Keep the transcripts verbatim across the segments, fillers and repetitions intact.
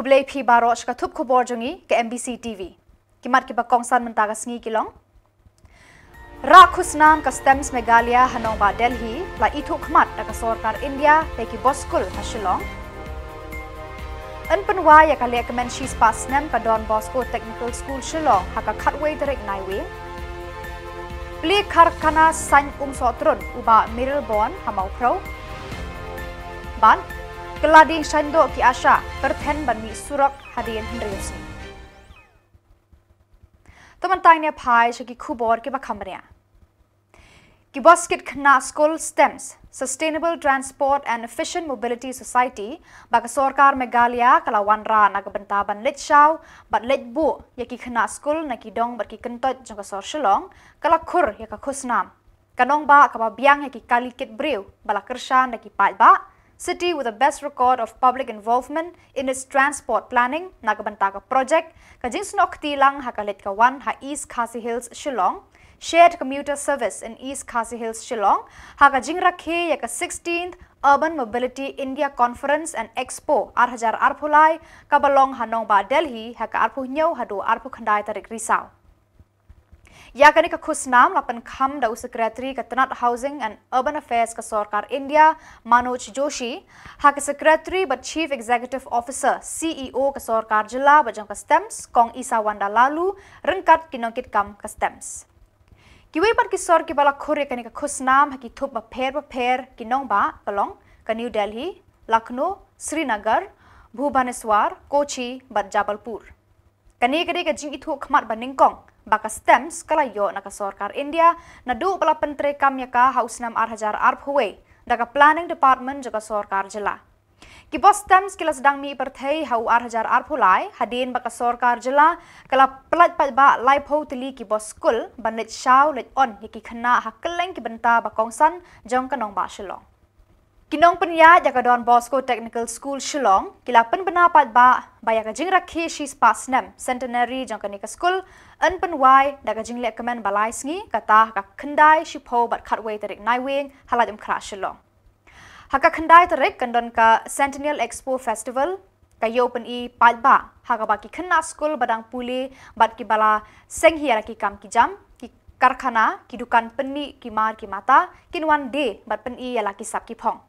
Blay P Baroch ka thup khobor jongi ke M B C T V. Kimat ki bakong san mentaga sngi kilong. Ra khusnam ka stems Meghalaya hanong ba Delhi la itu khmat da ka sarkar India peki boskul ha Shillong. An penwa ya ka recommend she's pass nam ka Don Bosco Technical School Shillong ha ka khatway direct naiwe. Pli karkhana san um sotrun uba Middleborn ha mau pro. Ban Kelading Shando ki Asha berten ban mi surak hadian Hendrius. Teman tanya pai shaki kubor ki bakamria. Ki boskit khna school stems Sustainable Transport and Efficient Mobility Society baka sarkar Meghalaya kala wanra nagabentaban let shaw bat let bu yaki khna school na ki dong bat ki kentot jong ka sor Shillong kala khur yaka khusnam. Kanong ba ka ba biang yaki kalikit brew bala kersha na ki pai ba. City with the best record of public involvement in its transport planning, Nagabantaka project, Kajing Snok Tilang Hakalit Kawan Ha East Khasi Hills Shillong, shared commuter service in East Khasi Hills Shillong, Hakajing Rakhe Yaka sixteenth Urban Mobility India Conference and Expo Arhajar Arpulai, Kabalong Hanong Ba Delhi, Haka Arpu Nyo Hadu Arpu Khandai Tarik Risau. Yakani ka khusnam lapan kham da Secretary ka Tanat Housing and Urban Affairs ka Sarkar India Manoj Joshi ha ka Secretary but Chief Executive Officer C E O ka Sarkar Jilla bajang ka stems kong Isa Wanda Lalu rengkat kinongkit kam ka stems. Kiwi pat ki sor ki bala khore kani ka khusnam ha ki thup ba pher ba pher kinong ba kalong ka New Delhi, Lucknow, Srinagar, Bhubaneswar, Kochi bat Jabalpur. Kani kani ka jing ithu khmat ba ningkong baka stems kalayo na ka sarkar India na du pala pentre kamya ka hausnam arhajar arphuwe daga planning department jaga sarkar jila. Ki bos stems kila sedang mi perthei hau arhajar arphulai hadin baka sarkar jila kala pelat pat ba lai pho tili ki bos skul banlet shaw let on yaki khana hakeleng ki benta bakongsan jong kanong ba Shillong. Kinong penya jaga Don Bosco Technical School Shillong kila pen bena pat ba baya ka jing rakhi she's pass nam centenary jong kanika school an pen wai daga jing le kamen balai sngi kata ka khandai shipho bat khatway tarik naiwing halat um khra Shillong. Haka khandai tarik kandon ka Centennial Expo Festival ka yo pen i pat ba haka ba ki khna school badang puli bat ki bala senghia ki kam ki jam ki karkhana ki dukan penni ki mar ki mata kinwan de bat pen i yala ki sap ki phong.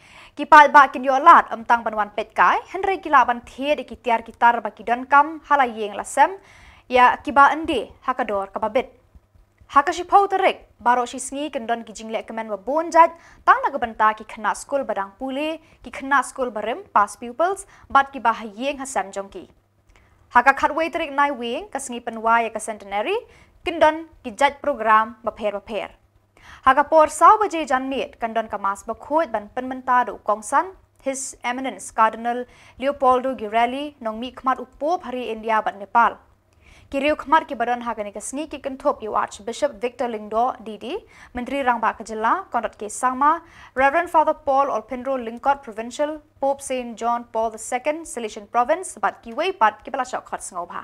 Kipal ba kin yo lat am tang banwan pet kai henry kila ban the de kitiar kitar ba kidan kam halayeng lasem ya kiba ende hakador kababet hakashi phau tarek baro shi sngi kendon ki jingle kemen ba bonjat tang na gabanta ki khna school badang pule ki khna school barem pass pupils bat ki ba hayeng hasam jongki haka khatway tarek nai wing ka sngi penwa ya ka centenary kendon ki jat program ba pher ba pher Haka por saw baje janit kandon kamas bakhot ban penmentado kongsan His Eminence Cardinal Leopoldo Girelli nong mi khmat upo hari India ban Nepal. Kiriu khmat ki badan hakani ka sngi ki kenthop yu Archbishop Victor Lingdo Didi, Menteri Rangba Kajila, Konrat K Sangma, Reverend Father Paul Olpindro Lingkot Provincial, Pope Saint John Paul the Second, Silesian Province, bat ki wei pat ki bala shok khot ngobha.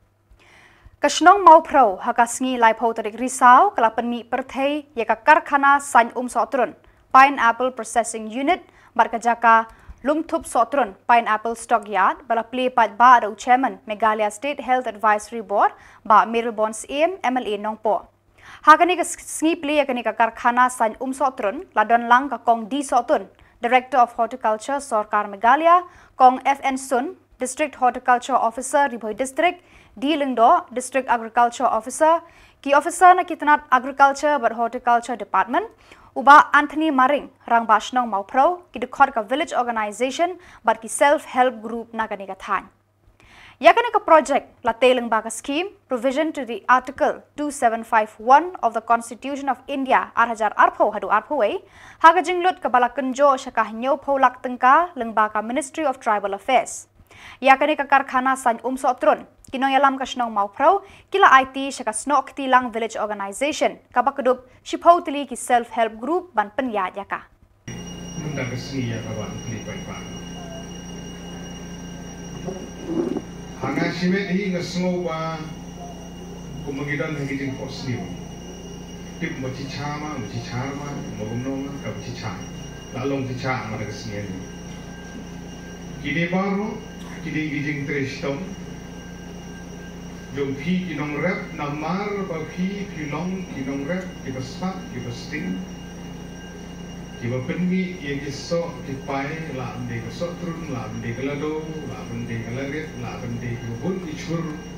Kashnong mau pro haka sngi lai pho tarik risau kalapan mi perthei yaka karkhana san um sotrun Pineapple Processing Unit barka jaka lumthup sotrun Pineapple Stockyard bala play pat ba ro chairman Meghalaya State Health Advisory Board ba Middleborn's aim M L A nongpo hakani ka sngi play yakani ka karkhana san um sotrun ladon lang ka kong D Sotun Director of Horticulture Sarkar Meghalaya kong F N Sun District Horticulture Officer Ribhoi District D Lingdo District Agriculture Officer ki officer na kitanat Agriculture but Horticulture Department uba Anthony Maring rang bashnong mau pro ki dekhot ka village organization but ki self help group na kani ka than yakani ka project la teleng ba ka scheme provision to the article two seven five one of the Constitution of India arhajar arpho hadu arphoi haga jinglut ka bala kunjo shaka nyo pholak tengka lengba ka Ministry of Tribal Affairs yakani ka karkhana san um sotrun Kinong yalam ka snong mau pro kila I T shaka snok tilang village organization kabakudup shipotili ki self help group ban penya yaka munda kasni ya kawan kli pai pa hanga shime hi ngasngo ba kumangidon hagi jing posni tip mo chi chama mo chi charma mo gumno ka chi cha lalong chi cha ma kasni ni kini baro kini gijing trestom jom pi kinong rep namar ba pi pilong kinong rep kibaspat kibasting kiba penmi yang kisok kipai la ande kisok trun la ande kelado la ande kelarit la ande kibun kicur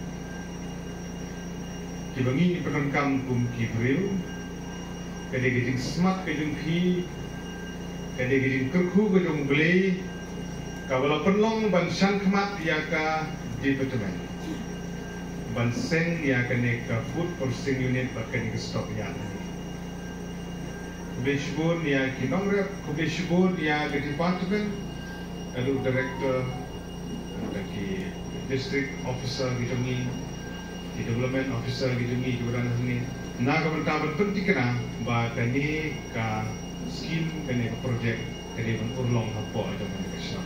kibangi penengkam kum kibril kade gijing smart kajung pi kade gijing kerku kajung beli kabala penlong ban sang khmat ya ka department ban seng ya ka ne ka food processing unit ba ka ne stock ya Kubishbun ya kinong rep kubishbun ya ka department alu director lagi district officer gidungi di development officer gidungi kuran ni na ka bantaban penting kana ba ka ni ka scheme ka ne project ka ne ban urlong hapo ito ka ne ka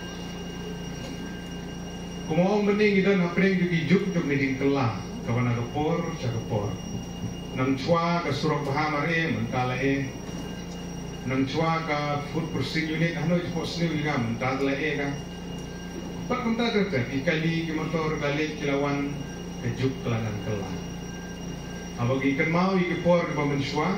Kumau mending idan hapring juga juk juk niding kelah kawan ada por cakapor nang cua ke surok bahamare mentala e nang cua ke food processing unit hano je pos ni juga mentala e ka pak kenta terter ikali ki motor balik kilawan ke juk kelanan kelah abagi ikan mau iki por ke bamen cua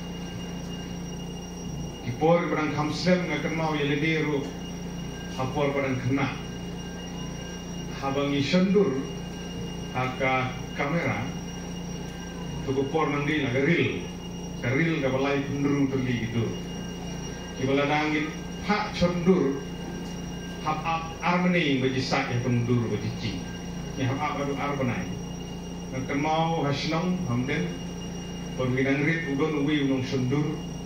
ki por barang kamslem ngakan mau ya lederu apor barang kena habangi sendur aka kamera tuku por nang di naga ril ka ril ka balai pendurung terli gitu kibala nangin hak sendur hap ap armani baji sak ya pendur baji ci ya hap ap adu armanai nak mau hasnong hamden pembinan rit udon uwi unong sendur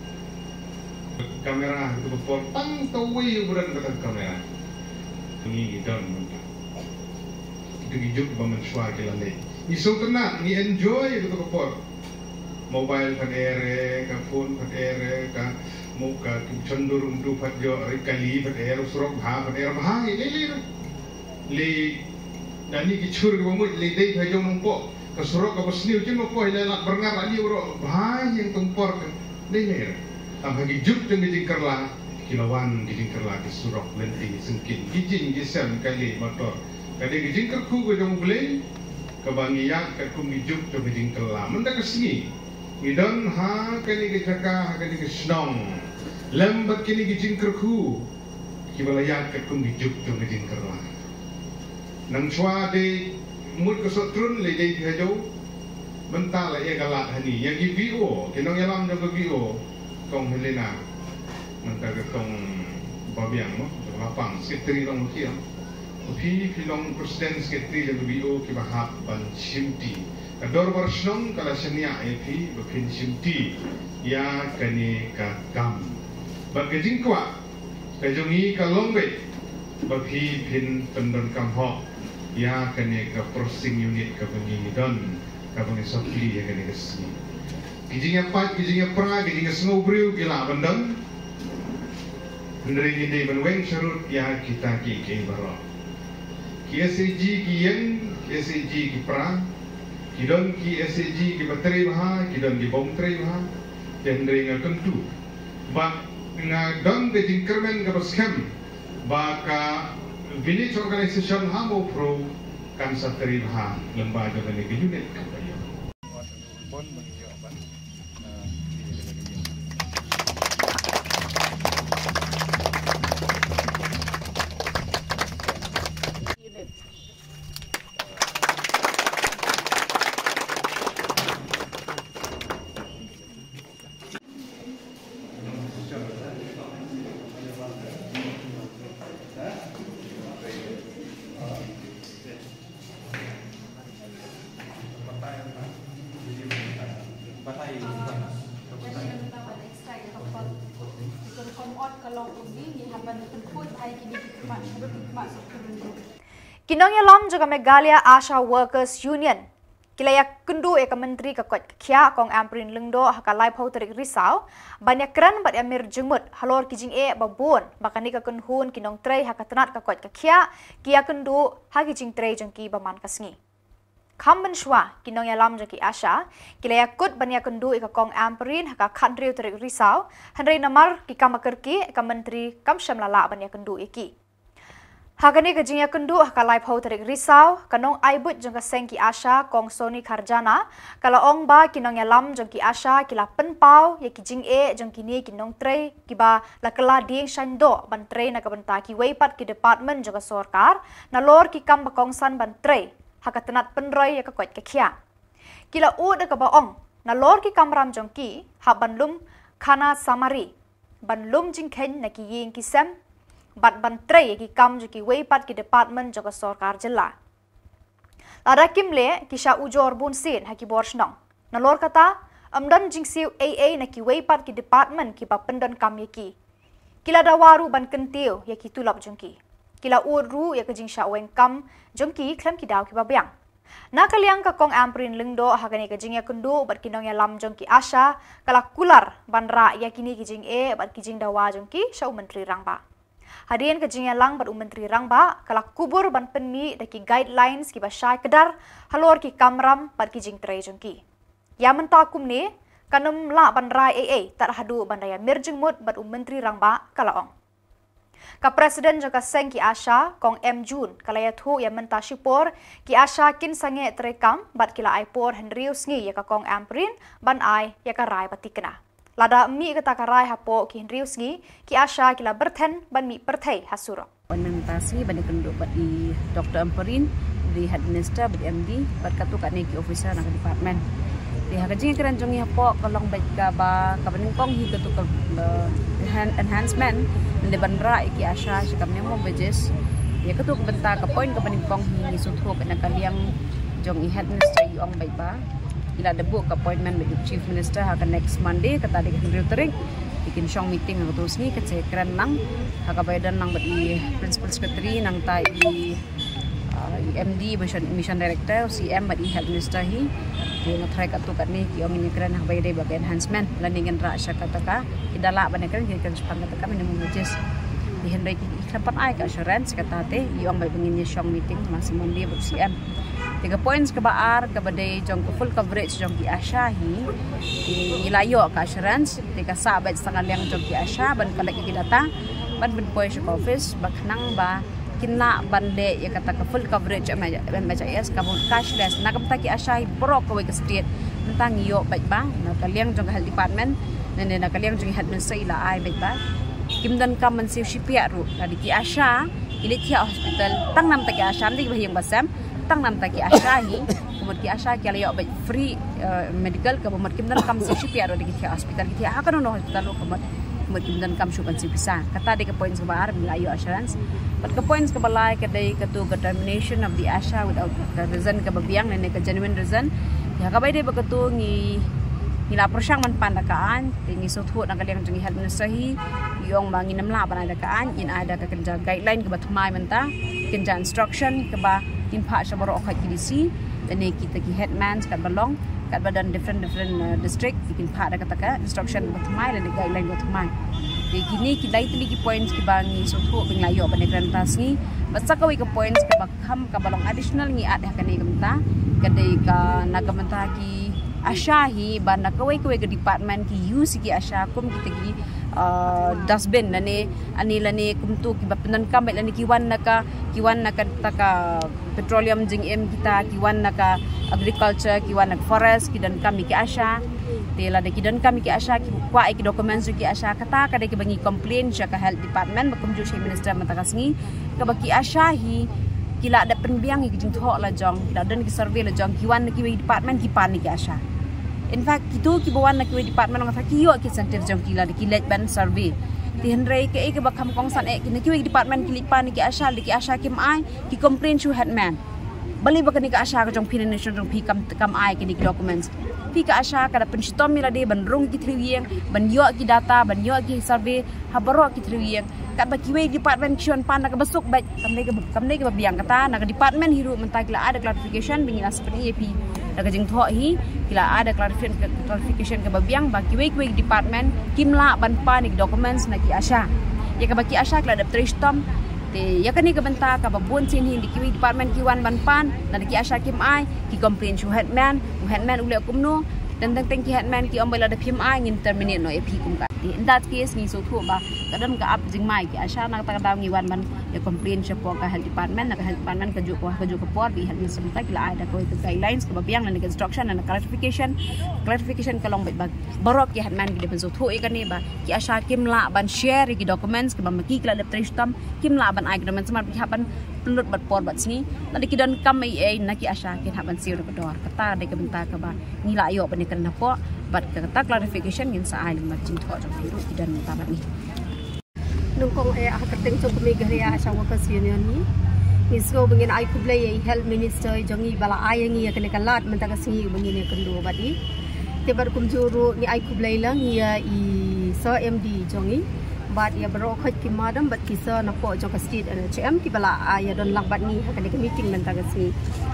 kamera tuku por tang tawi uburan kata kamera ini don dijuk bamen suar kelale ni so tenang ni enjoy itu kepor mobile kan ere ka phone kan ere ka muka cendur undu patjo kali pat ere surok ha pat ere ha le le le dani ki chur ko mo le dei phajo mongko ka surok ka basni ucin mo ko ile lak berngar ali uro ha yang tumpor le le tam hagi juk teng jingkerla kilawan jingkerla ki surok lenti sengkin gijing gisam kali motor kade gijing kerku ko jong beli kebangi yak kerku mijuk to gijing kela menda kesini ngidon ha kani gijaka kani gisnong lembat kini gijing kerku kibala yak kerku mijuk to gijing kela nang chwa de mut ko sotrun le dei hajo mentala ya galak hani yang gi bio kinong yalam jong bio kong helena mentala kong babiang mo lapang sekretari long kia Upi filong presiden sekretari yang lebih ke bahap ban simti. Kador bersnong kala senia epi bapin simti ya kani ka gam. Bagi jingkwa kajongi ka longbe bapi pin pendon kam ho ya kani ka processing unit ka bengi don ka bengi sopli ya kani kesini. Gijingnya pat gijingnya pra gijingnya snowbrew gila bendon. Benderi ini benweng serut ya kita ki ki barok. Ki S A G ki yen, ki S A G ki pra, ki don ki S A G ki bateri baha, ki don ki bom teri baha, dan dari ngakentu. Ba nga don de jingkermen ka baskem, ba ka village organization hamo pro kan sa teri baha lembaga bani ke unit ka bayo. Bon menjawaban Kinong yalam juga Meghalaya Asha Workers Union. Kilaya kundu eka menteri ka kot kya kong amprin lengdo hakalai pauterik risau banyak kran bat amir jengmut halor kijing e babon bakani ka kunhun kinong trei hakatanat ka kot kya kia kundu hakijing trei jengki baman kasngi. Kamben shwa kinong yalam jaki Asha kilaya kut banyak kundu eka kong amprin haka kandri uterik risau henry namar ki kamakerki eka menteri kamsyam lala banyak kundu iki. Hagani kejingnya kendu kalai pau terik risau kanong aibut jong kasengki Asha kong Sony Karjana kalau ong ba kinong yalam jong ki Asha kila penpau ya kijing e jong kini kinong tre kiba lakala ding shando ban tre na kabanta ki weipat ki department jong sorkar na lor ki kam bakong san ban tre hakatanat penroy ya kakwat kakia kila u de kaba ong na lor ki kamram jong ki ha banlum khana samari banlum jing ken na ki ying ki sem bat bantre ki kam ju ki weipat ki department jo ka sarkar jilla lada kimle ki sha ujor bun sin ha ki borshnong na lor kata amdan jing siu a a na ki weipat ki department ki pa pendan kam ye ki kila dawaru ban kentiu ye ki tulap jong ki kila uru ye ka jing sha weng kam jong ki klam ki daw ki ba byang na kaliang ka kong amprin lingdo ha kani ka jing ya kundu bat kinong ya lam jong ki Asha kala kular banra ya kini ki jing e bat ki jing dawa jong ki sha menteri rangba hadian ke jingya lang bat Menteri Rangba kala kubur ban penmi daki guidelines ki basai kedar halor ki kamram bat ki jing trai jongki ya menta kumne kanum la ban rai a a tar hadu ban raya mirjing mut bat Menteri Rangba kala ong ka presiden jaka seng ki Asha kong M Jun kala ya thu ya menta shipor ki Asha kin sange trekam bat kila ai por Henrius ngi ya ka kong amprin ban ai ya ka rai batikna lada mi kata karai hapo ki Henrius ngi ki Asha kila berten ban mi perthai hasuro Implementasi bani kenduk badi Doktor Amperin di head minister badi M D bat katu kat neki officer nak department di hakaji keran jongi hapo kolong baik ka ba ka baning kong hi katu ka enhancement de bandra ki Asha sikam nemo bejes ya katu ka benta ka point ka baning kong hi sutho ka nakaliang jongi head minister yu ong baik ba ila ada book appointment with chief minister haka next Monday kata di Henry Tering bikin shong meeting ng terus ni kece keren nang haka bayadan nang bagi principal secretary nang tai uh, M D mission mission director C M bagi health minister hi di try kat tu kat ni ki ong ni keren haka bayade bagi enhancement landingan ra sya kata ka idala ban keren ki kan sepang kata kami nemu just di Henry ki iklapan ai ka assurance kata te iong bay bangin shong meeting masih Monday bagi C M tiga points ke baar ke badai jong full coverage jong ki Asha hi di ilayo ka assurance tiga sabat setengah liang jong ki Asha ban kalak ki data ban ben poin office baknang ba kinna bande ya kata ke full coverage ma ma yes ka cashless na kam ta ki Asha hi pro ko ke state tentang yo baik ba na kaliang jong health department nene na kaliang jong health minister ila ai baik ba kimdan kam man siu shipia ru tadi ki Asha ilithia hospital tang nam ta ki Asha ndi bahiyang basam tang nam ta ki Asha hi kumut ki Asha ki alayo ba free uh, medical ka kumut kimdan kam si shipi aro di ki hospital ki ha kanu no hospital ko kumut kumut kimdan kam shukan si bisa kata de ka points ka bar milayo assurance but ka points ka balai ka dai ka to determination of the Asha without the reason ka babiang ne ka genuine reason ya ka bai de ba ka to ngi nila prosyang man pandakaan tingi suthu na kaliang jungi health minister hi yung manginam la pandakaan in ada ka kerja guideline ka batumai menta kerja instruction ka ba in pa siya baro kay kidisi dan kita ki headmans kat balong kat badan different different uh, district ikin pa da kataka instruction batumai dan guideline batumai di kini ki lightly ki points ki bangi so thu bing layo ba negrantas ni basta ka wi ka points ka bakham ka balong additional ngi ad ka ni kamta kadai ka nagamanta ki Asha hi ba nakaway kaway ka department ki use ki Asha kum kita ki uh, dustbin na ni anila ni kumtu ki bapenan kamay lani kiwan naka kiwan naka taka petroleum jing em kita kiwan naka agriculture kiwan naka forest kidan kami ki Asha tela de kidan kami ki Asha ki kwa ki documents ki Asha kata kada ki bangi complain siya ka health department bakum ju siya minister matakasngi ka baki Asha hi kila ada penbiang ki jing thok la jong kila dan ki survey la jong kiwan ki department ki pan ki Asha. In fact, kito ki bawan na kiwi department ng kiyo ki center jong kila di kilet ban survey. Ti Henry ke ke bakam kong san e ki kiwi department kilipan ki Asha di ki Asha kim ai ki complain to headman. Bali ba kani ka Asha ka jong pinanation jong pi kam kam ai ki documents. Pi ka Asha kada penstom mila de ban rong ki triwieng ban yo ki data ban yo ki survey habaro ki triwieng. Kat ba kiwi department kion pan na ka basuk ba kam ne ka kam ne ka biang kata na ka department hiru mentakla ada clarification bingila seperti A P. Daga jeng thok hi kila ada clarification clarification ke babiang baki wek wek department kimla ban pa ni documents na ki Asha ya ka baki Asha kila ada tristom te ya kani ka benta ka babun sin hi di ki department kiwan ban pan na ki Asha kim ai ki complain to headman headman ule kumno dan teng teng ki headman ki ombela da kim ai ngin terminate no A P kum ka di. In that case ni so thu ba kadam ka up jing mai ki asha na ta daw ngi wan man ya complain siya po ka health department na ka health department ka ju ko ka ju ko por bi health minister ta kila ada ko itu guidelines ka babiang na instruction na clarification clarification ka long ba barok ki han man ki de so thu e ka ni ba ki asha kim la ban share ki documents ki ba maki kila de tristam kim la ban ai documents man bi haban pelut bat por bat sini nanti ki dan kam ai na ki asha ki haban siu de dor kata de ka benta ka ba ni la yo ban ni kan po bat kata clarification ngin sa ai ma jing tho jong biru ki dan ta ba ni nung kong e akating so kumigariya sa workers union ni isgo bangin ay kublay health minister jongi bala ay ngi yakane kalat mentaga singi bangin kendo badi tebar kumjuru ni ay kublay lang ya i sa M D jongi bad ya bro khot ki madam bat ki sa na po jong ka state N H M ki bala ay don lang bad ni hakane ka meeting mentaga singi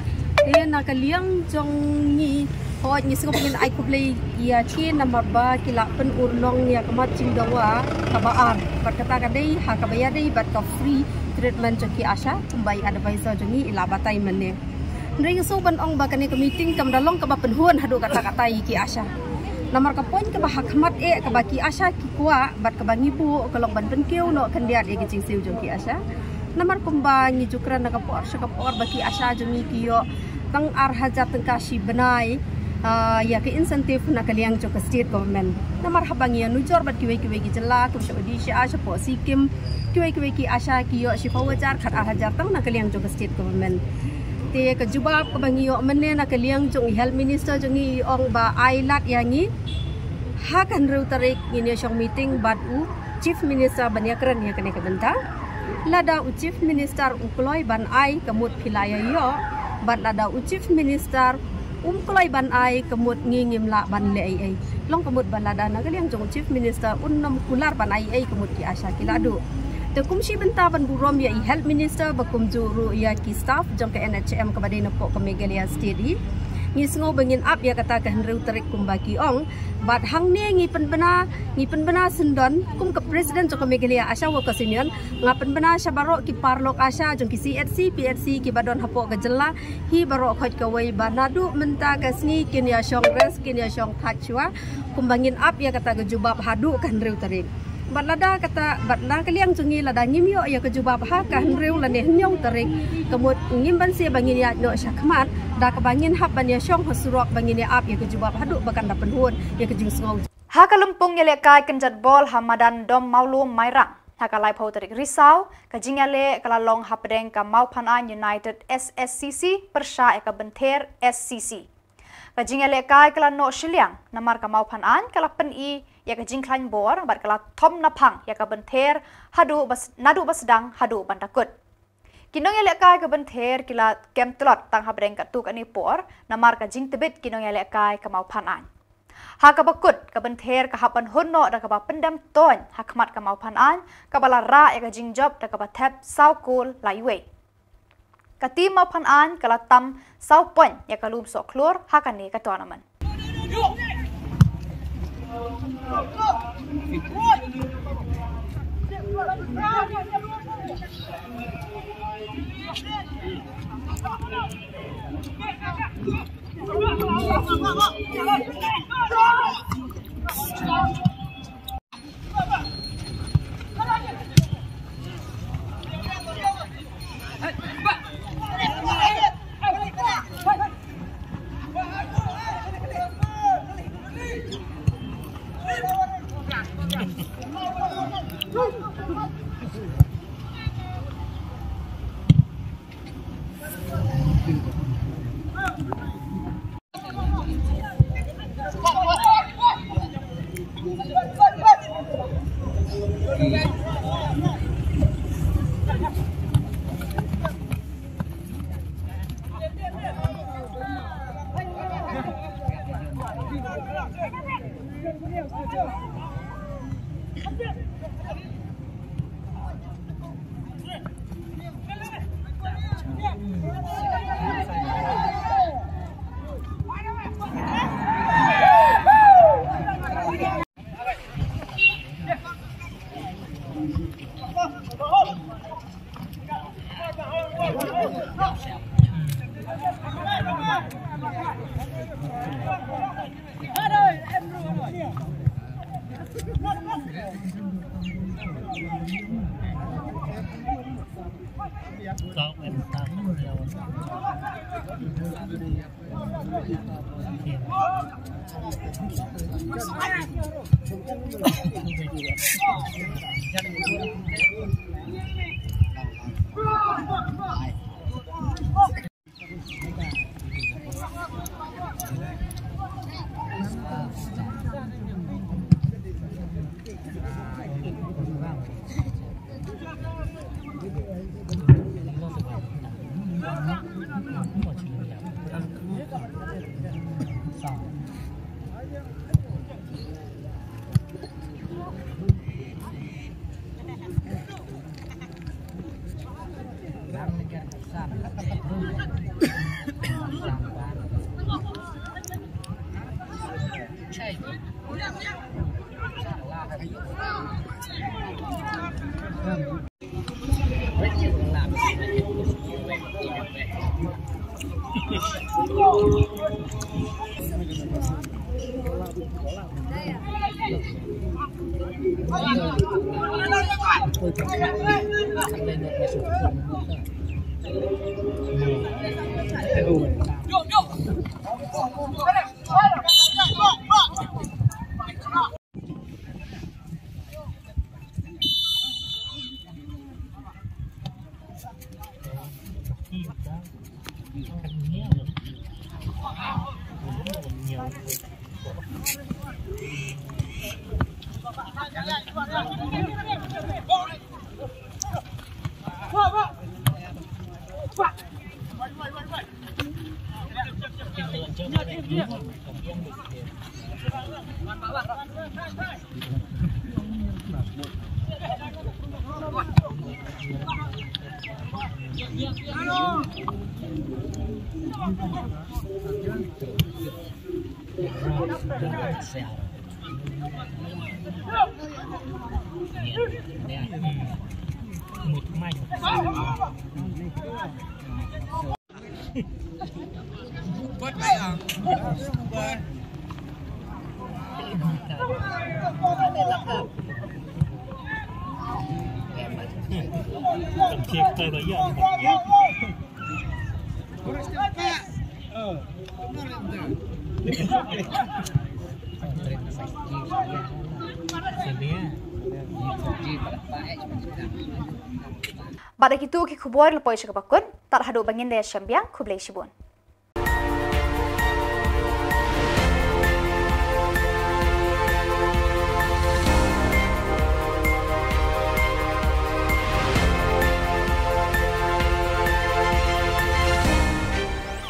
e na kaliang jongi ho ni singo bangin ay kublay ya chi number ba kila pen urlong ya kamat cingdawa kabaar bat kata kadai ha kabaya dai bat ka free treatment joki asha kumbai advisor jongi ila batai mane ndring so ban ong ba kani ka meeting kam dalong ka ba penhuan hadu kata kata ki asha nomor ka point ka ba hakmat e ka ba ki asha ki kwa bat ka bangi bu kalong ban penkeu no kandiat e ki siu joki asha nomor kumba ni jukran na ka por sha ka por ba ki asha jongi kiyo tang ar hajat tang kashi benai Uh, ya ke insentif na kaliang jo ka state government na marhabang ya nujor bat kiwe kiwe ki jela kum shodi shi asha po sikim kiwe kiwe ki asha ki yo shi fawajar khat a hajar tang na kaliang jo ka state government te ka jubab ka bangi yo menne na kaliang jo health minister jo ngi ong ba ai lat yangi ha kan ru tarik ni shong meeting bat u chief minister banya kran ya kane ka benta lada u chief minister ukloi ban ai kamut philaya yo bat lada u chief minister um kolai ban ai kemut ngingim la ban le ai ai long kemut ban lada na kaliang jong chief minister unnam kular ban ai ai kemut ki asha kiladu te kumshi benta ban burom ya health minister bakum juru ya ki staff jong ke N H M ka badai na po ka Megalia Steady ngi sngo bangin up ya kata ka henreu tarik kumbaki ong bat hang ne ngi penbena ngi penbena sendon kum ka president jong ka Megalia asha wa ka sinion nga penbena sha baro ki parlok asha jong ki C H C P H C ki badon hapo ka jela hi baro khot ka wai banadu menta ka sni kin ya shong res kin ya shong khachwa kumbangin up ya kata ka jubab hadu ka henreu tarik bat lada kata bat na kaliang jungi lada ngimyo ya ke jubab ha ka henreu la ne nyong tarik kemut ngimban sia bangin ya no syakmat da ka bangin hab ban ya shong hasurok bangin ya up ya ke jubab hadu bakan da penhun ya ke jing sngau ha kalumpung ya le kai kenjat bol hamadan dom maulum mairang ha ka lai phau tarik risau ka jingale kala long hapdeng ka maupanan United S S C C persha e ka benther S C C ka jingale kai kala no shiliang namar ka maupanan kala pen i ya ka jingklan bor bat kala thom na phang ya ka benther hadu bas nadu basdang hadu bantakut kinong ya le kai ka benther kila kem tlot tang habreng ka tuk ani por namar ka jing tebet kinong ya le kai ka mau phanan ha ka bakut ka benther ka hapan hunno da ka ba pendam ton hakmat ka mau phanan ka bala ra ya ka jing job da ka ba thep sau kul laiwe ka ti mau phanan kala tam sau pon ya ka lum so klor ha ka ni ka tournament Buat bayang. Buat. Cek tahu ya. Kurang cepat. Oh. Pada itu ki kuboy lepoi cakapakun, tak hadu bangin daya syambiang kublai shibun.